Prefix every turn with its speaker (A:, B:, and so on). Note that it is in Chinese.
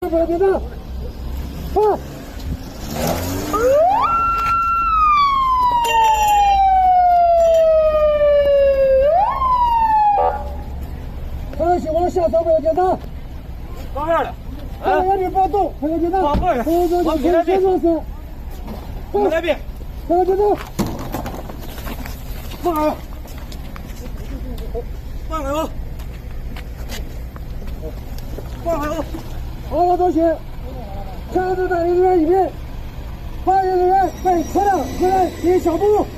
A: 不要紧张，放。放心往下走，不要紧张。
B: 旁边的。
A: 哎，你不要动，不要紧张。
B: 往后边。往前来边。往那边。
A: 不要紧张。
B: 放好。放好。放好。
A: 好，同学，站在队列一边，发言人员被车辆回来，一小步。